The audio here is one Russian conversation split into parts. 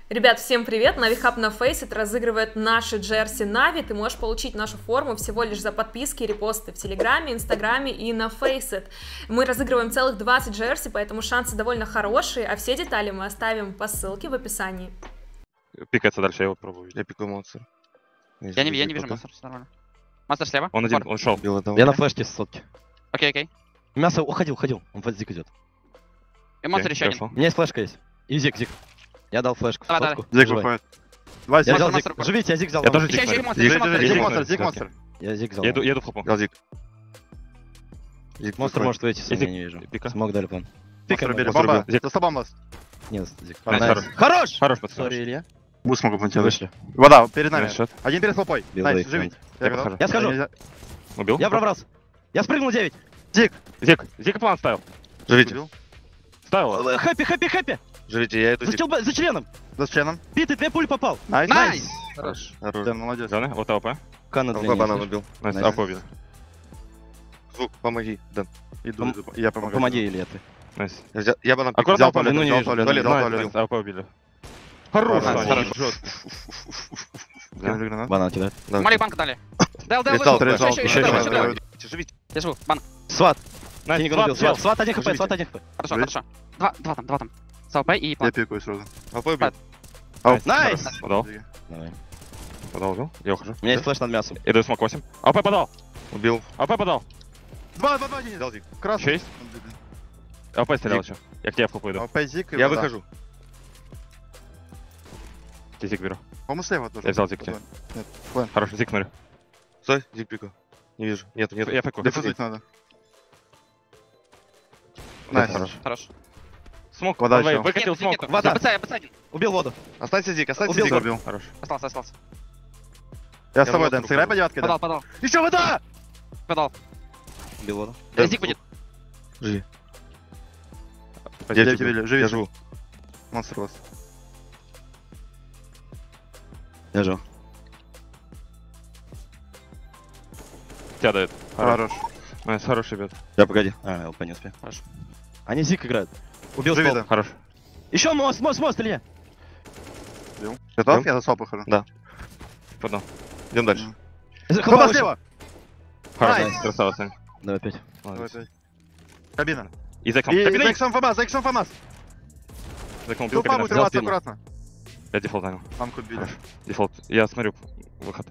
Ребят, всем привет! Навихаб на Faceit разыгрывает наши джерси Нави. Ты можешь получить нашу форму всего лишь за подписки и репосты в Телеграме, Инстаграме и на Faceit. Мы разыгрываем целых 20 джерси, поэтому шансы довольно хорошие, а все детали мы оставим по ссылке в описании. Пикается дальше, я его пробую. Я пикаю монстр. Я не вижу монстр, все нормально. Монстр слева. Он один, он шел. Я на флешке с сотки. Окей. Мясо уходил, он в зик идет. И монстр еще один. У меня есть флешка есть. И зик. Я дал флешку. Давай. Зик выходит. Давай, Я взял монстр. зик. Живите, я зик взял. Я тоже Еще зик. Зик монстр. Я зик взял. Еду в хлопу. Взял зик. Монстр может выйти, сам я не вижу. Пика. Смог дали план. Монстр убили. монстр Бомба. убил. За тобой ласт. Нет, зик. Хорош. Хорош! Хорош, пацан. Сори, Илья. Бус могу понтить. Вышли. Вода, перед нами. Найс, Один перед хлопой. Бил Найс, двоих, живи. Я готов. подхожу. Я схожу. Убил? Я пробрался. Я спрыгнул 9. Зик план ставил. Живите. Ставил. Хэппи. Живите, я иду. За членом. За членом. Битый, 2 пули попал. Найс. Хорош. Да, молодец. Зоны, вот АВП. Кана Банан убил. Найс, Найс. АВП убил. Звук, помоги. Дэн. Иду. Я помогу. Помоги, Илья, ты. Найс. Я банан Аккуратно взял АВП, туалет, ну не взял вижу. туалет, взял туалет. Найс, АВП убили. Хорош, Хорош. Саня. Кинули гранат. Банан кидает. Маленький банк дали. Дал. Летал, летал. Еще. Живите. Держу. Банк. Сват. Найс, Ты не убил. чел. Сват 1 хп, Живите. сват 1 хп. Хорошо. Два там. СВП и Я план. пикаю сразу. АВП убил. Найс! Подал. Давай. Подал, убил. Я ухожу. У меня есть флеш над мясом. Иду смог 8. АВП подал. Убил. АВП подал. Два, один. Дал зик. Красный. Еще есть? АВП стрелял еще. Я к тебе в хлопу иду. Опять зик. Я выхожу. Я зик беру. По-моему, слева тоже. Я взял зик тебе. Нет, Хороший зик, смотрю. Стой, зик пику. Не вижу. Нет. Я фэку. дефузить надо. Найс. Хорош. Смог, Вода давай, еще. выкатил смог. Вода. БЦ один. Убил воду. Останься зик, Убил. убил. Хорош. Остался. Я с тобой, в Дэн, лодку сыграй по девятке, Дэн. Подал. Еще вода! Убил воду. Зик будет. Живи. Позицию Я тебе бил. живи. Я живу. Монстр вас. Я живу. Тебя дает. Хорош. Найс, хороший бед. Я погоди. ЛП не успею. Хорошо. Они зик играют. Убил Живи, стол. Дэн. Хорош. Еще мост, Илья. Готов? Я за своп выхожу. Да. Подал. Идем дальше. Хлопа Хлопа слева. слева! Хорош. Найс. Красава, Сань. Давай 5. Молодец. Кабина. И за И кабина. за иксом ФАМАС. За убил Тупа кабина. будет рваться спину. аккуратно. Я дефолт занял. Танк убили. Хорош. Дефолт. Я смотрю выход.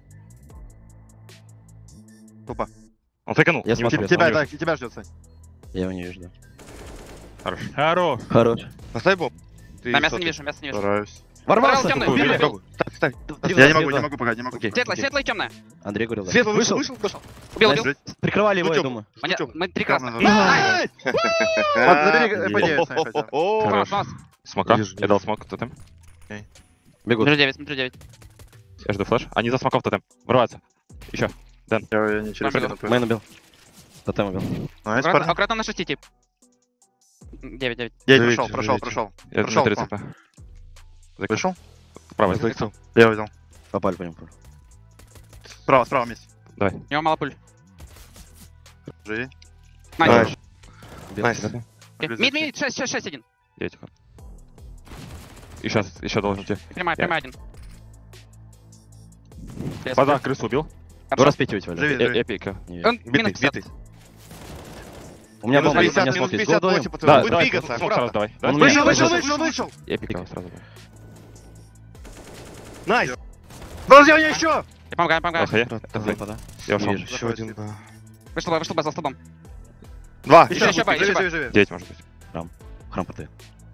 Тупо. Он фейканул. Я Не смотрю. учил. Тебя, Он не да, учил. и тебя ждет, Сань. Я его не вижу, да. Хорош. Хорош. Хорош. Поставь боб. На мясо не вижу. Стараюсь. Ворвался. темный. Убили. Убил. Так. Я не могу, пока, не могу. Светлое и темное. Андрей говорил, да. Светлый Вышел. вышел. Убил. Прикрывали его, Ну, я тём. думаю. Мы три красных. Найс! Забери ЭП9, Сань, хотя бы. Хорош. Хорош. Смока. Вижу, Я дал смок тотем. Бегут. Смотрю 9. Я жду флеш. Они за смоков тотем. Врываются. Еще. Я не через Победил. это. Мейн убил. Тотем убил. Найс, парни. Аккуратно на 6 тип. 9. Я Живите, прошел. Я Прошел, на 30 план. ХП. Пришел? Справа. Я увидел. Попали по нему. Справа вместе. Давай. У него мало пуль. Живи. Найс. Найс. Мид, 6-1. Я тихо. И сейчас еще должен идти. Прямая один. Вода, крысу убил. Вы распитиваете, Валя. Живи. Я пика. Не Он вижу. минус 50. У меня Минус бомба, у 50, меня минус смог есть. 50, Вдвоем. будет Да, будет давай, двигаться, смок сразу аккуратно. давай. Он Давай. Вышел. Я пикал сразу. Найс. Подожди, у меня еще! Я помогаю. Охуя. Да. Я Не ушел. вижу. Еще один. Вышел за столбом. Два. Еще бай, еще бай. Живи. 9 может быть. Храм продаю.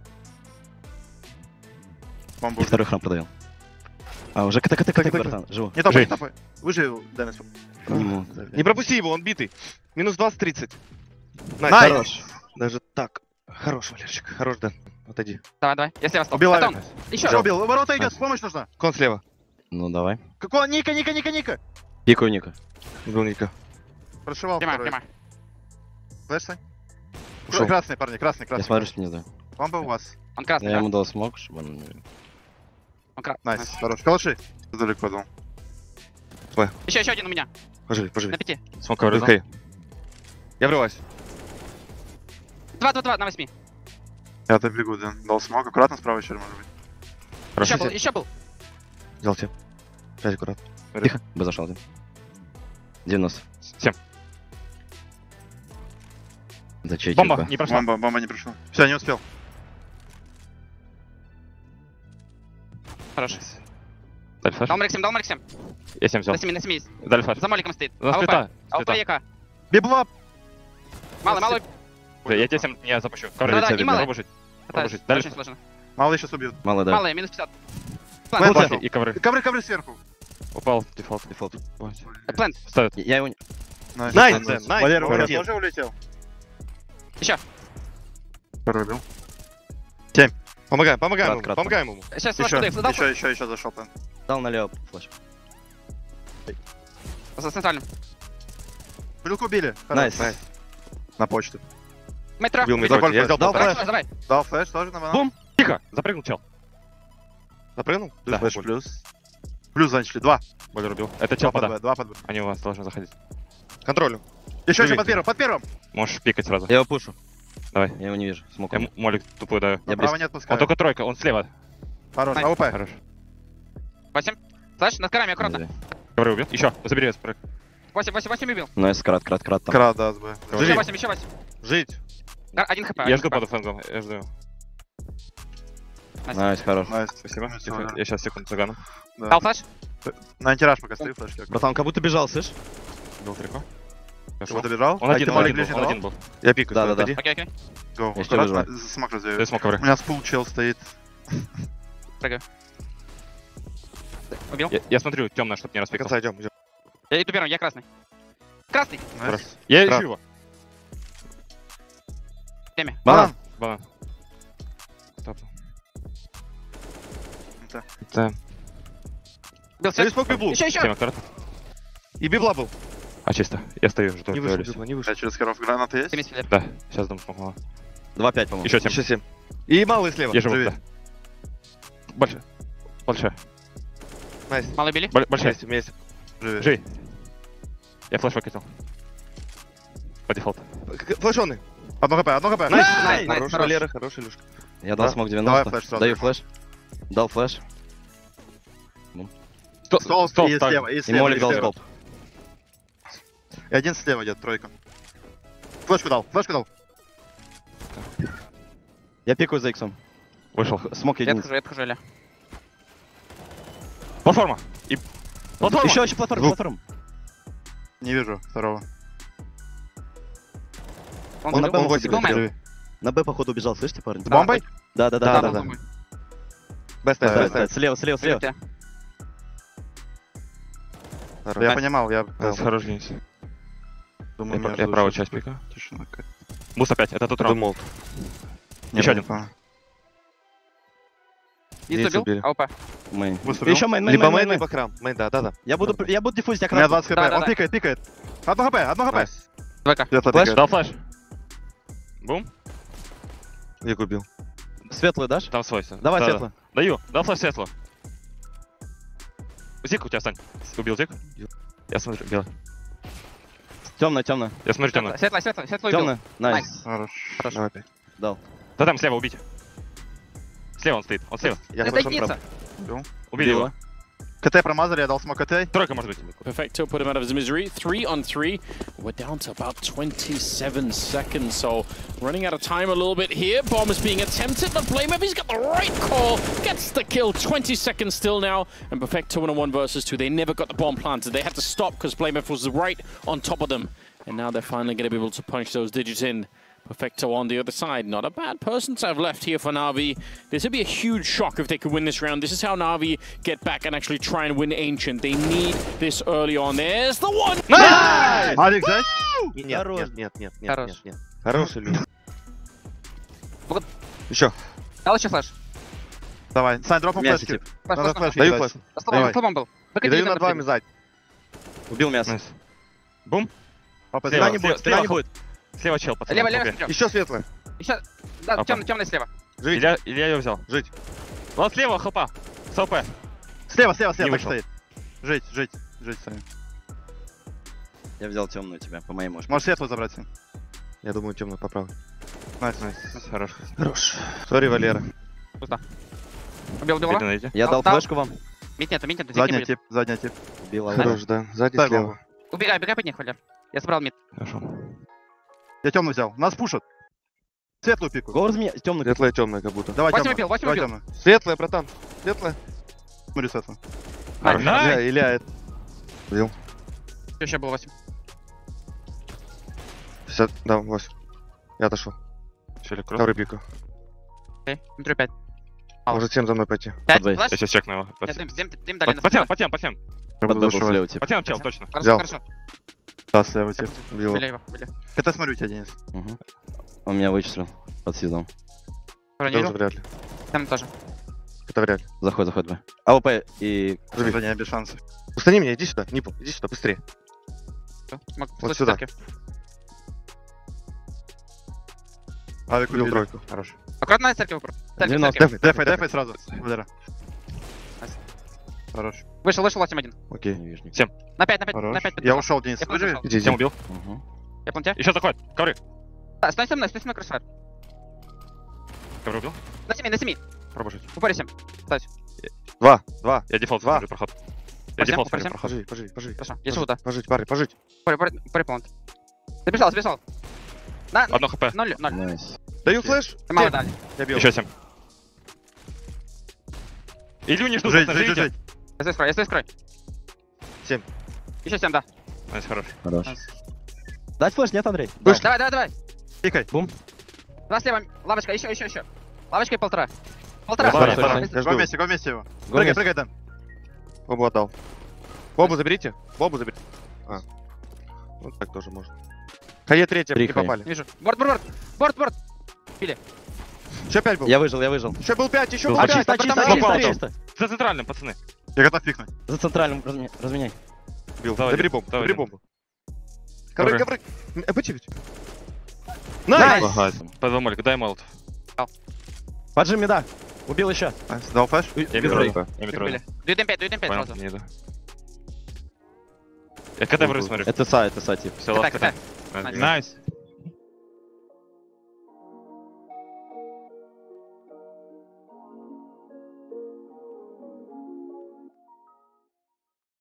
Бомбу. И второй храм продавил. Уже так, братан. Живу. Не топай, Жить. не топай. Выжил, Денис. Не пропусти его, он битый. Минус 20-30. Найс. Хорош. Даже так. Хорош, Валерчик. Хорош, Дэн. Отойди. Давай. Я слева стол. Убиваю. Потом. Еще. Все убил. Ворота идет, помощь нужна. Кон слева. Ну, давай. Какого? Ника. Пикаю Ника. Убил Ника. Прошивал второй. Прямая. Флэш, Сань? Ушел. Красный, парни, красный. Я смотрю, что не знаю. Бомба у вас. Он красный, Я да. ему дал смог, чтобы он... Он красный. Найс, хорош. Калаши. Далеко дал. Еще один у меня. Поживи. На 5. Смока вырезал. Окей. Я врываюсь. 2 на 8. Я добегу, Дэн. Дал смог. Аккуратно справа еще может быть. Еще был, еще был. Взял тебе. 5 аккурат. Тихо. Бы зашел один. 90. 7. Зачекай. Бомба, не прошла. Бомба не пришла. Все, не успел. Хорош. Дали флеш. Дал Мариксим, дал Мариксим. Я 7 взял. На 7 есть. Дали флеш. За моликом стоит. У нас сплита. АВП ЕК. Библап! Малый, малый. Я тебе 7 не запущу. Да-да, и малый. Пробуй жить. Пробуй жить. Дали. Очень сложно. Мало сейчас убьют. Мало, да. Малый, минус 50. Плент Флешки ушел. и ковры. Ковры сверху. Упал. Дефолт. Дефолт. Плент. Ставят. Я его... Найс, Найс. Валера Хорошо. улетел. Тоже улетел. Еще. Второй убил. 7. Помогаем Крат, ему. крат. Помогаем ему. Сейчас флешку даю. Дал Еще зашел плент. Дал налево флеш. за центральным. Плюк убили. Найс. На почту. Метро. Убил Видел. я взял Дал флеш. флеш. Давай. Дал флеш тоже на банан. Бум. Тихо. Запрыгнул чел. Запрыгнул? Да. Флеш плюс. Плюс занесли. 2. Болер убил. Это чел пода. 2 под 2. Они у вас должны заходить. Контролю. Еще под первым, под первым. Можешь пикать сразу. Я его пушу. Давай. Я его не вижу. Смог. Я молик тупой даю. Я Право близко. не Он отпускаю. только тройка, он слева. Хорош, Найс. АВП. Хорош. 8. Флеш, над карами, аккуратно. Ковры убил. Еще. Забери спрыг. 8 убил. Найс, крат там. Крат, да, СБ. Еще 8, еще 8. Жить. 1 хп. Я жду под флангом. Я жду. Найс, хорош. Найс. Спасибо. Всё, Я сейчас секунду загану. Дал флеш. На антираж пока стою, флеш. Братан, как будто бежал, слышь? Был далеко. Кто-то бежал? Он один, Молик был, ближний он дал? один был. Я пикаю. Да. Окей, окей. Go. Я что Аккуратно, смог Ты развею. смог ковры. У меня спул чел стоит. Прыгаю. Убил. Я смотрю, темное, чтобы не До распикал. конца идем. Я иду первым, я красный. Красный. Найс. Я Крат. ищу его. Банан. Банан. Стоп. Да. Да. Бил Я свет. смог библу. Еще. Тема карта. И библа был. А чисто. Я стою, жду. Не вышел, дуэлюсь. библа, не вышел. Через херов граната есть? 70 лет. Да, сейчас дом смог. 2-5, по-моему. Еще 7. Еще 7. И малый слева. Я живу, Живи. да. Большая. Большая. Найс. Малый били. Большая. Вместе. Живи. Жи. Я флеш выкатил. По дефолту. Флешоны. Одно хп. Найс, Хороший, хорош. Валера, хороший Илюшка. Я дал Да. смог Давай 90. флеш сразу. Даю флеш. Дал флеш. Стол и так. слева, и И слева. молик и дал слева. скоп. И один слева идет, тройка. Флешку дал. Я пикаю за иксом. Вышел. Смог Я единиц. отхожу, Эля. Платформа. И... Платформа. Еще платформа. Не вижу второго. Он Он убил. на Б Убил мог мэн. Живи. На Б, походу, убежал, слышите, парень? С бомбой? Да. Да, да. бомбой. Бест, Да, бест, да, бест. Слева. Убил тебя. Я понимал, я... Хорош генис. Думаю, Я между правую сейчас часть пикаю. тишина какая-то. Буст опять. Это тут раунд. Думал. Еще один. Яйцо Яйцо убил. убили. АВП. Мейн. Быстро убил. Еще мейн. Либо мейн, либо храм. Мейн, да. Я буду диффузить У меня аккуратно. 20 хп. Да, Он да. пикает. Одно хп. Найс. ВК. Где-то Флэш? пикает. Дал флеш. Бум. Я губил. Светлый дашь? Там свой. Давай, Да, да. светлый. Даю. Дал флеш светло. Зик у тебя, Стань. Убил Зик. Я смотрю. Белый. Темно. Я смотрю темно. Светлый убил. Темно. Найс. Хорош. Давай опять. Дал. Да там слева убить. Слева он стоит. Он слева. Я Это флешом единица. Убили его. КТ промазали, я дал смог КТ. Тройка может быть. Perfecto put him out of his misery. 3-on-3. We're down to about 27 seconds, so running out of time a little bit here. Bomb is being attempted, but Blamev, he's got the right call. Gets the kill. 20 seconds still now. And Perfecto 1-on-1 versus 2. They never got the bomb planted. They had to stop because Blamev was right on top of them. And now they're finally going to be able to punch those digits in. Perfecto on the other side. Not a bad person to have left here for Na'Vi. This would be a huge shock if they could win this round. This is how Na'Vi get back and actually try and win Ancient. They need this early on. There's the one! Алекс, да? Нет. Хорош. Хороший Люк. Вот. Еще. Дал еще флеш. Давай. Сань, дропом Мясо, флешки. тип. Надо Флеш. флешки Даю кидать. флеш. Давай. Слабом был. И даю над вами сзади. Убил мясо. Найс. Бум. Папа, Слева, зелёный. слева, Спина не будет. Слева чел, пацаны. Лево, Окей. смотрю. Еще светлое. Еще. Да, Опа. темный слева. Жить. Илья ее взял. Жить. Вот слева, хопа. СЛП. Слева, Не так вышел. стоит. Жить, Саня. Я взял темную тебя, по моему. Можешь светлую забрать, Сань. Я думаю, темную поправлю. Найс. Хорош. Хорош. Сори, Валера. Убил, убил. Видно, найди. Я дал Дал. флешку вам. Мид нету, зиг не Задний будет. тип, задний тип. Убила. Хорош, да. Сзади Дай слева. бомбу. Убегай, убегай под них, Валер. Я собрал мид. Хорошо. Я темный взял. Нас пушат. Светлую пику. Говор змея, темный. Светлая, темная как будто. Давай 8 темную. убил, 8 Давай убил. темную. Светлая, братан. Светлая. Смотри светлую. Илья, это. Убил. Еще было 8. 50, да, 8. Я отошел. Челик кросс. Второй пику. Окей, смотрю 5. Мало. Может всем за мной пойти. 5, двоих. флэш? Я сейчас чекну его. Нет, дым дали на По тем, спину. по тем. Я Под буду Б был зашивать. слева, типа. По тем, чел, точно. Хорошо, Взял. хорошо. Да, слева тип. Убил. Убили его, убили. Это смотрю тебя, Денис. Угу. Он меня вычислил под сезоном. Второй не Тоже видел? вряд ли. Там тоже. Это вряд ли. Заходит Б. АВП и... Живи. За ней без шансов. Устани меня, иди сюда. Нипл, иди сюда, быстрее. Вот сюда. Авик Убил убили. тройку. Хорош. Аккуратно на церковь. 90. Дефай, дефай сразу. Валера. Хорош. Вышел 8-1. Окей. Не вижу никого. На 5, на 5, Хорош. на 5. Я ушел, Денис. Я Выживи. ушел. Иди, иди. Тем убил. Угу. Я планте. Еще заходит. Ковры. Стой со мной, красавец. Ковры убил. На 7. Пробуй жить. Упори 7. 2. Я дефолт Два. смотрю проход. Я Пойдем, дефолт пойдем. смотрю проход. Пожить. Хорошо, я живу, да. Пожить, парни, пожить. Упори плант. Забежал. На, Одно хп. 0. Найс. Даю флеш. Ты мало Семь. дали. Я бил. Еще 7. Илью не жду, Жить, пацаны, жить, живите. жить. Я свой скрой. 7. Еще 7, да. Найс, хорош. Хорош. Дать флеш, нет, Андрей? Вышли. Давай. Пикай. Два слева. Лавочка, еще. Лавочка и 1,5. Давай, 1,5. давай. Я Го жду. вместе его. Го Прыгай, вместе. Дэн. Бобу отдал. Бобу заберите. Бобу заберите. А. Ну так тоже можно. Хае третья, Три не хае. попали. Вижу. Борт. Еще 5 был. Я выжил. Еще был 5, еще Был был пять. 5. Чисто, чисто, там чисто, попал. чисто. За центральным, пацаны. Я готов пикнуть. За центральным разменяй. Бил. Давай, Забери Дим, бомбу, давай, забери Дим. бомбу. Ковры. Бычи. Найс. Найс. По2 молик, дай молот. Поджим меда. Убил еще. Дал флеш. Я Без метро. тройка. Я метро. Убили. Дует М5 Понял, сразу. не иду. Я КТ врыв смотрю. Это СА, тип. Все, ласка. КТ. Найс.